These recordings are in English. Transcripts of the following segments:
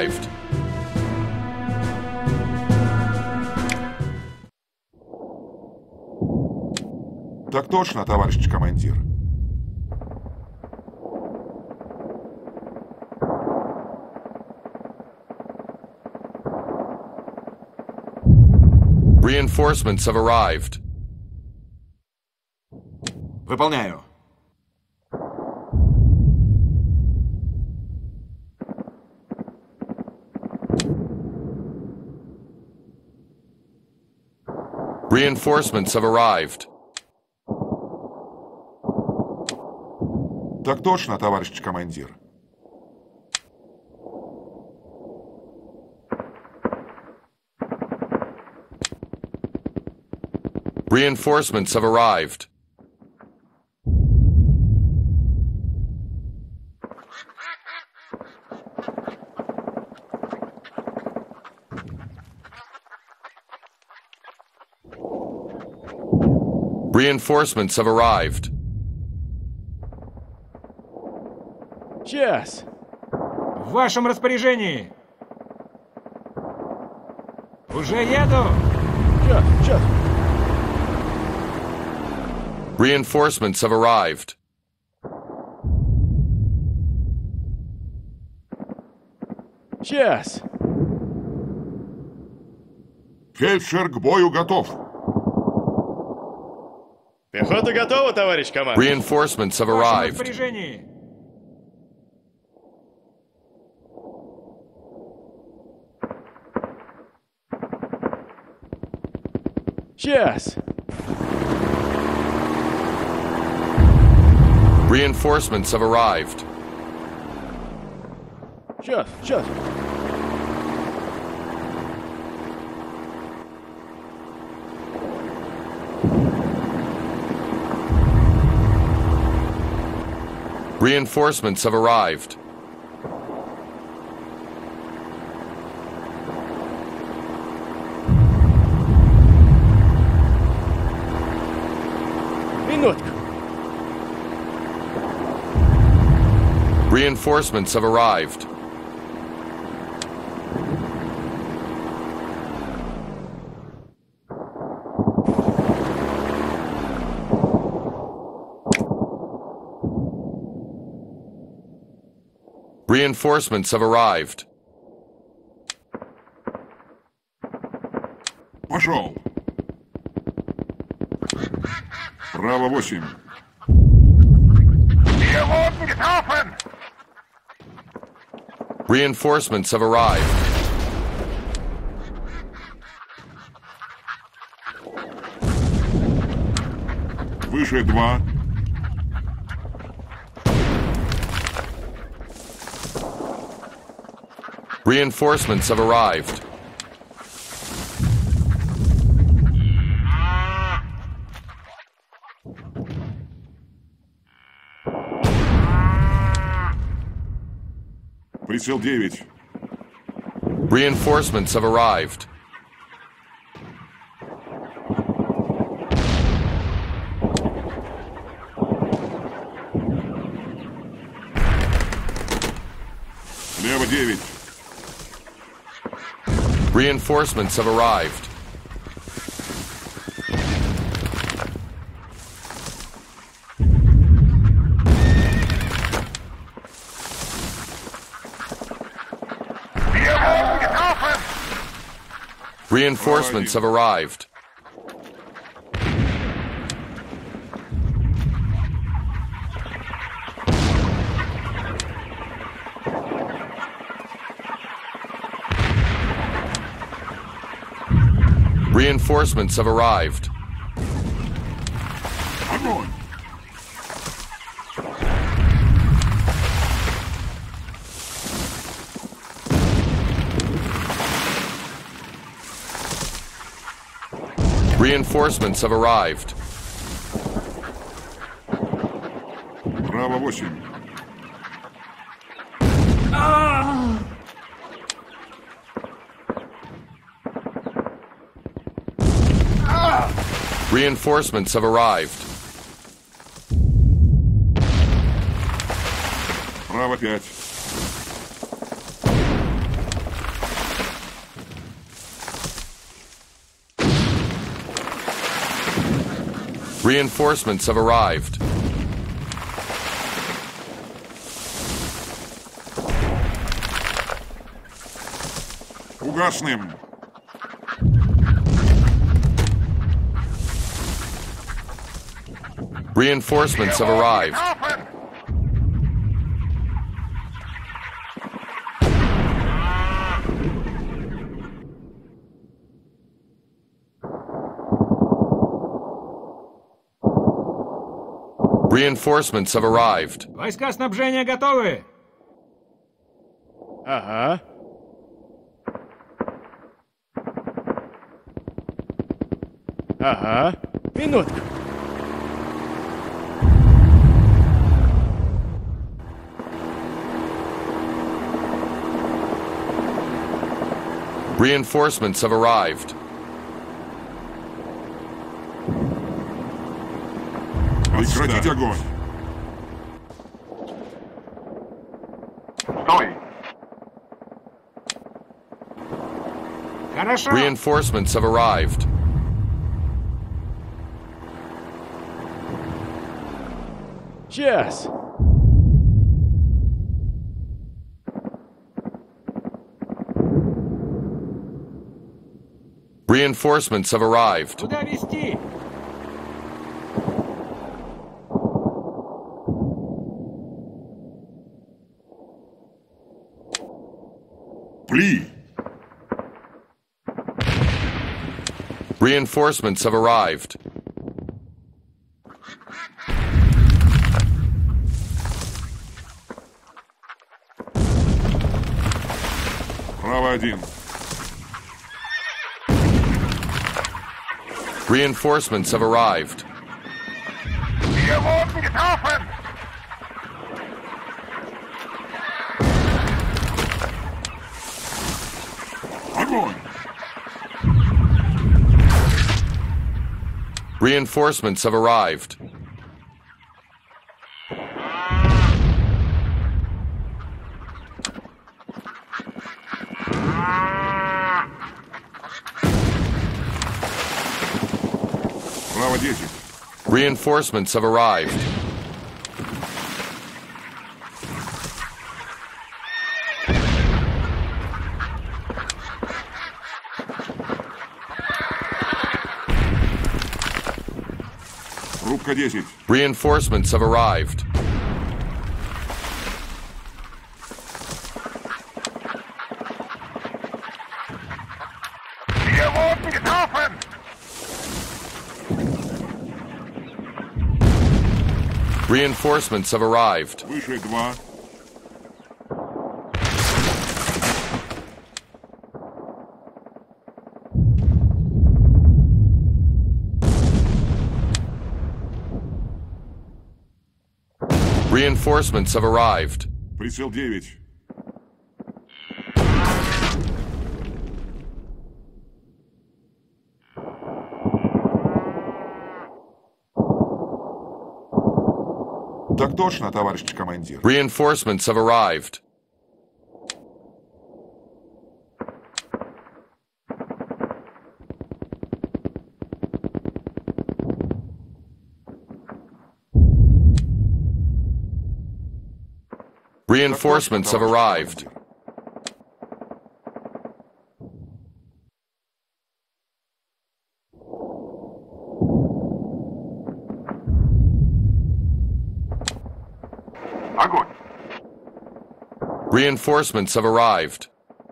arrived. Так точно, товарищ командир. Reinforcements have arrived. Выполняю. Reinforcements have arrived. Так точно, товарищ командир. Reinforcements have arrived. Reinforcements have arrived. Сейчас. В вашем распоряжении. Уже еду. Сейчас. Reinforcements have arrived. Сейчас. Фельдшер к бою готов. Пехота готова, товарищ командир. Reinforcements have В вашем arrived. распоряжении. Сейчас. Reinforcements have arrived. Сейчас. Reinforcements have arrived. Минутку. Reinforcements have arrived. Reinforcements have arrived. Пошел. Право 8. Reinforcements have arrived. Выше 2. Reinforcements have arrived. Прицел 9. Reinforcements have arrived. Лево 9. Reinforcements have arrived. Reinforcements have arrived. Reinforcements have arrived. Огонь! Reinforcements have arrived. Право 8. Reinforcements have arrived. Право 5. Reinforcements have arrived. Угасным. Reinforcements have arrived. Reinforcements have arrived. Войска снабжения готовы! Ага. Ага. Минутку. Reinforcements have arrived. Прекратить огонь. Хорошо! Reinforcements have arrived. Сейчас. Reinforcements have arrived. Куда вести? Пли. Reinforcements have arrived. Право 1. Reinforcements have arrived. Огонь. Reinforcements have arrived. Право 10. Reinforcements have arrived. Рубка 10. Reinforcements have arrived. Reinforcements have arrived. Выше 2. Reinforcements have arrived. Прицел 9. Так точно, товарищ командир. Reinforcements have arrived. Reinforcements have arrived. Огонь. Reinforcements have arrived.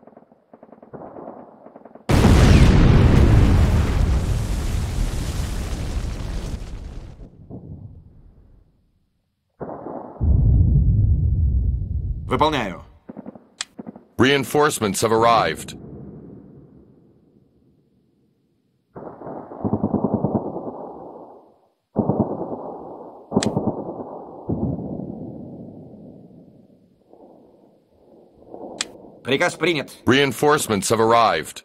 Выполняю. Reinforcements have arrived. Приказ принят. Reinforcements have arrived.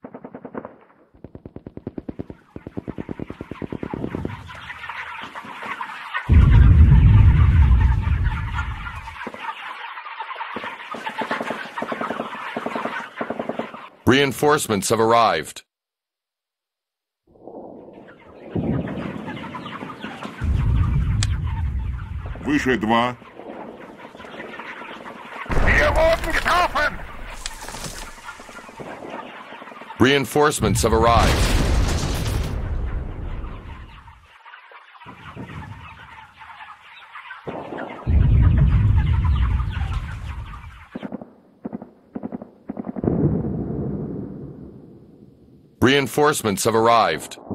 Reinforcements have arrived. Выше 2. Reinforcements have arrived. Reinforcements have arrived.